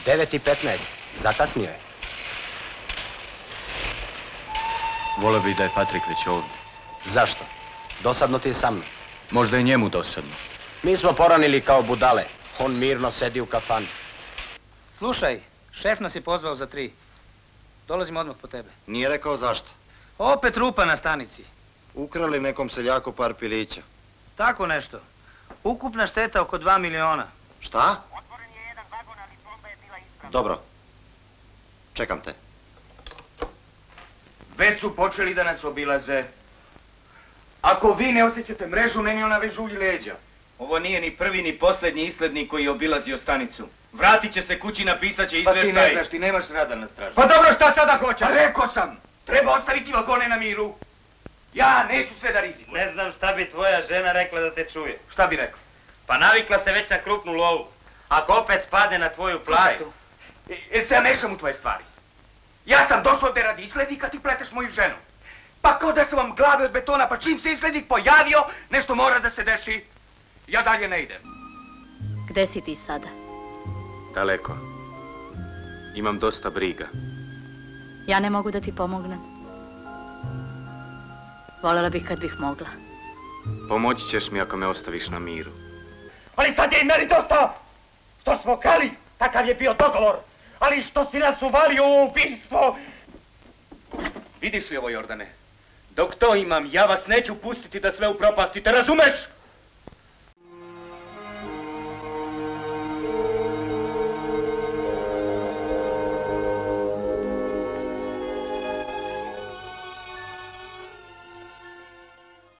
9:15. Zakasnio je. Volio bih da je Patrik već ovdje. Zašto? Dosadno ti je sa mnom. Možda je njemu dosadno. Mi smo poranili kao budale. On mirno sedi u kafani. Slušaj, šef nas je pozvao za 3. Dolazimo odmah po tebe. Nije rekao zašto. Opet rupa na stanici. Ukrali nekom seljaku par pilića. Tako nešto. Ukupna šteta oko 2 miliona. Šta? Otvoren je jedan vagon, ali plomba je bila ispravna. Dobro. Čekam te. Već su počeli da nas obilaze. Ako vi ne osjećate mrežu, meni ona već žulji leđa. Ovo nije ni prvi ni posljednji islednik koji je obilazio stanicu. Vratit će se kući, napisat će izveštaj. Pa ti ne znaš, ti nemaš radar na straži. Pa dobro, šta sada hoćeš? Pa rekao sam, treba ostaviti vagone na miru. Ja neću sve da rizikujem. Ne znam šta bi tvoja žena rekla da te čuje. Šta bi rekla? Pa navikla se već na krupnu lovu. Ako opet spadne na tvoju platu... Jer se ja mešam u tvoje stvari. Ja sam došao ovdje radi islednika, ti pleteš moju ženu. Pa kao da sam vam glave od betona, pa čim se islednik pojavio, nešto mora da se desi. Ja dalje ne idem. Gde si ti sada? Daleko. Imam dosta briga. Ja ne mogu da ti pomognem. Voljela bih kad bih mogla. Pomoći ćeš mi ako me ostaviš na miru. Ali sad je i meni dosta! Što smo krali, takav je bio dogovor. Ali što si nas uvalio u ubistvo... Vidiš li ovo, Jordane? Dok to imam, ja vas neću pustiti da sve upropastite, razumeš?